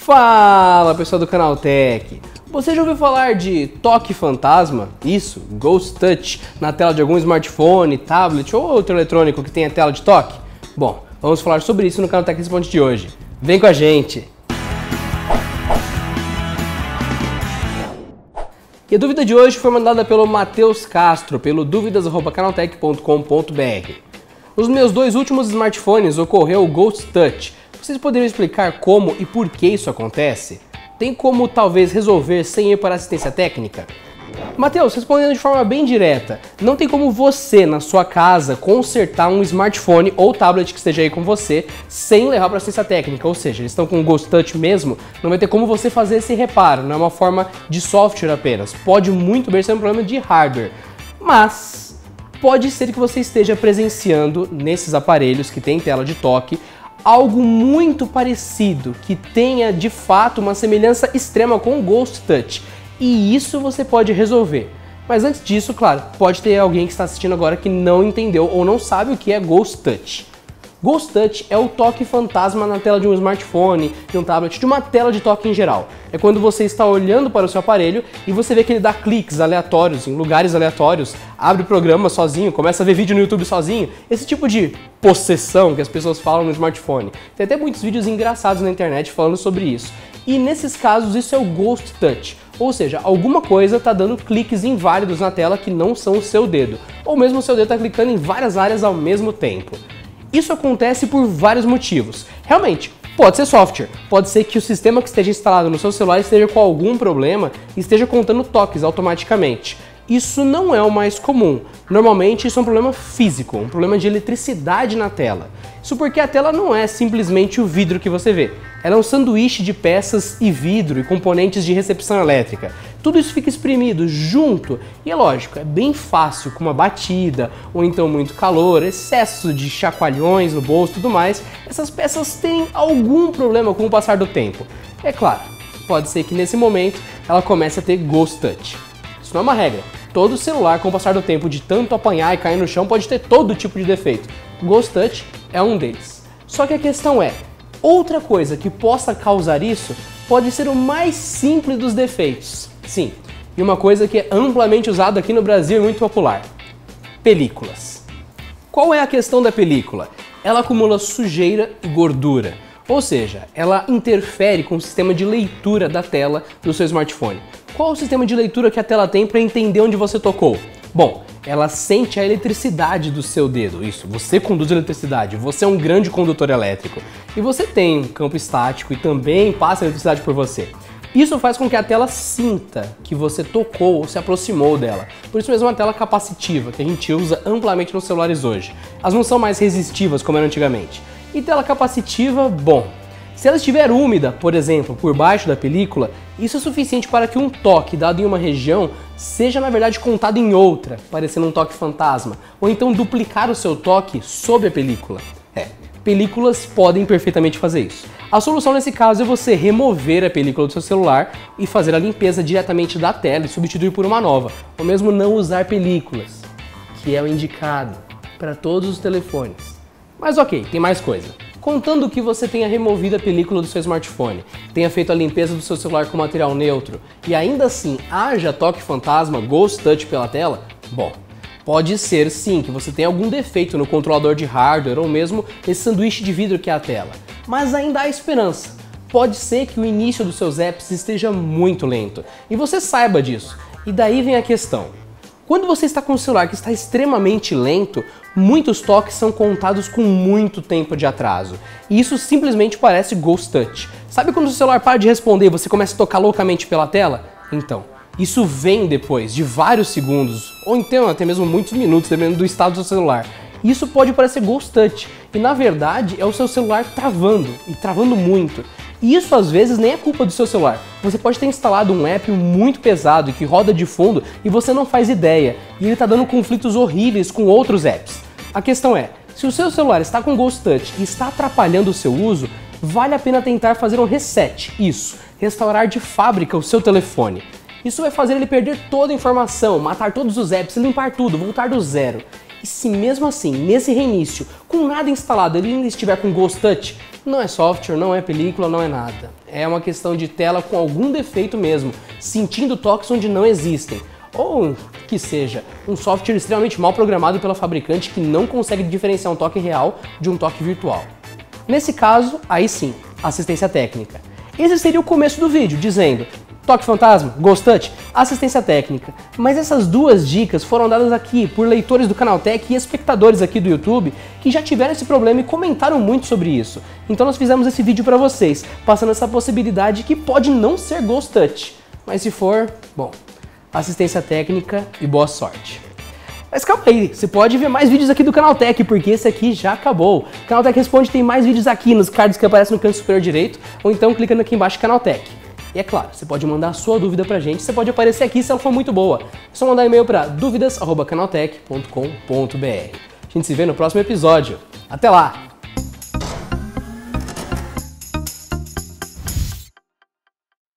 Fala pessoal do Canaltech! Você já ouviu falar de toque fantasma? Isso, Ghost Touch, na tela de algum smartphone, tablet ou outro eletrônico que tenha tela de toque? Bom, vamos falar sobre isso no Canaltech Responde de hoje. Vem com a gente! E a dúvida de hoje foi mandada pelo Matheus Castro, pelo duvidas@canaltech.com.br. Nos meus dois últimos smartphones ocorreu o Ghost Touch. Vocês poderiam explicar como e por que isso acontece? Tem como talvez resolver sem ir para assistência técnica? Matheus, respondendo de forma bem direta, não tem como você, na sua casa, consertar um smartphone ou tablet que esteja aí com você sem levar para assistência técnica, ou seja, eles estão com o Ghost Touch mesmo, não vai ter como você fazer esse reparo, não é uma forma de software apenas, pode muito bem ser um problema de hardware, mas pode ser que você esteja presenciando nesses aparelhos que tem tela de toque algo muito parecido, que tenha de fato uma semelhança extrema com o Ghost Touch. E isso você pode resolver. Mas antes disso, claro, pode ter alguém que está assistindo agora que não entendeu ou não sabe o que é Ghost Touch. Ghost Touch é o toque fantasma na tela de um smartphone, de um tablet, de uma tela de toque em geral. É quando você está olhando para o seu aparelho e você vê que ele dá cliques aleatórios, em lugares aleatórios, abre o programa sozinho, começa a ver vídeo no YouTube sozinho. Esse tipo de possessão que as pessoas falam no smartphone. Tem até muitos vídeos engraçados na internet falando sobre isso. E nesses casos isso é o Ghost Touch. Ou seja, alguma coisa está dando cliques inválidos na tela que não são o seu dedo. Ou mesmo o seu dedo está clicando em várias áreas ao mesmo tempo. Isso acontece por vários motivos. Realmente, pode ser software, pode ser que o sistema que esteja instalado no seu celular esteja com algum problema e esteja contando toques automaticamente. Isso não é o mais comum. Normalmente isso é um problema físico, um problema de eletricidade na tela. Isso porque a tela não é simplesmente o vidro que você vê. Ela é um sanduíche de peças e vidro e componentes de recepção elétrica. Tudo isso fica espremido junto e é lógico, é bem fácil com uma batida ou então muito calor, excesso de chacoalhões no bolso e tudo mais, essas peças têm algum problema com o passar do tempo. É claro, pode ser que nesse momento ela comece a ter Ghost Touch. Isso não é uma regra. Todo celular, com o passar do tempo de tanto apanhar e cair no chão, pode ter todo tipo de defeito. Ghost Touch é um deles. Só que a questão é, outra coisa que possa causar isso pode ser o mais simples dos defeitos. Sim, e uma coisa que é amplamente usada aqui no Brasil e muito popular. Películas. Qual é a questão da película? Ela acumula sujeira e gordura. Ou seja, ela interfere com o sistema de leitura da tela do seu smartphone. Qual o sistema de leitura que a tela tem para entender onde você tocou? Bom, ela sente a eletricidade do seu dedo. Isso, você conduz eletricidade, você é um grande condutor elétrico. E você tem um campo estático e também passa eletricidade por você. Isso faz com que a tela sinta que você tocou ou se aproximou dela. Por isso mesmo é uma tela capacitiva, que a gente usa amplamente nos celulares hoje. Elas não são mais resistivas como eram antigamente. E tela capacitiva, bom, se ela estiver úmida, por exemplo, por baixo da película, isso é suficiente para que um toque dado em uma região seja na verdade contado em outra, parecendo um toque fantasma, ou então duplicar o seu toque sob a película. Películas podem perfeitamente fazer isso. A solução nesse caso é você remover a película do seu celular e fazer a limpeza diretamente da tela e substituir por uma nova, ou mesmo não usar películas, que é o indicado para todos os telefones. Mas ok, tem mais coisa. Contando que você tenha removido a película do seu smartphone, tenha feito a limpeza do seu celular com material neutro e ainda assim haja toque fantasma, Ghost Touch pela tela, bom, pode ser sim que você tenha algum defeito no controlador de hardware ou mesmo nesse sanduíche de vidro que é a tela. Mas ainda há esperança. Pode ser que o início dos seus apps esteja muito lento e você saiba disso. E daí vem a questão. Quando você está com um celular que está extremamente lento, muitos toques são contados com muito tempo de atraso. E isso simplesmente parece Ghost Touch. Sabe quando o celular para de responder e você começa a tocar loucamente pela tela? Então, isso vem depois de vários segundos, ou então até mesmo muitos minutos, dependendo do estado do seu celular. Isso pode parecer Ghost Touch, e na verdade é o seu celular travando, e travando muito. E isso às vezes nem é culpa do seu celular. Você pode ter instalado um app muito pesado e que roda de fundo e você não faz ideia, e ele está dando conflitos horríveis com outros apps. A questão é, se o seu celular está com Ghost Touch e está atrapalhando o seu uso, vale a pena tentar fazer um reset, isso, restaurar de fábrica o seu telefone. Isso vai fazer ele perder toda a informação, matar todos os apps, limpar tudo, voltar do zero. E se mesmo assim, nesse reinício, com nada instalado, ele ainda estiver com Ghost Touch, não é software, não é película, não é nada. É uma questão de tela com algum defeito mesmo, sentindo toques onde não existem. Ou que seja, um software extremamente mal programado pela fabricante que não consegue diferenciar um toque real de um toque virtual. Nesse caso, aí sim, assistência técnica. Esse seria o começo do vídeo, dizendo toque fantasma, Ghost Touch, assistência técnica. Mas essas duas dicas foram dadas aqui por leitores do Canaltech e espectadores aqui do YouTube que já tiveram esse problema e comentaram muito sobre isso. Então nós fizemos esse vídeo para vocês, passando essa possibilidade que pode não ser Ghost Touch. Mas se for, bom, assistência técnica e boa sorte. Mas calma aí, você pode ver mais vídeos aqui do Canaltech, porque esse aqui já acabou. O Canaltech Responde tem mais vídeos aqui nos cards que aparecem no canto superior direito, ou então clicando aqui embaixo Canaltech. E é claro, você pode mandar a sua dúvida pra gente, você pode aparecer aqui se ela for muito boa. É só mandar e-mail para duvidas@canaltech.com.br. A gente se vê no próximo episódio. Até lá!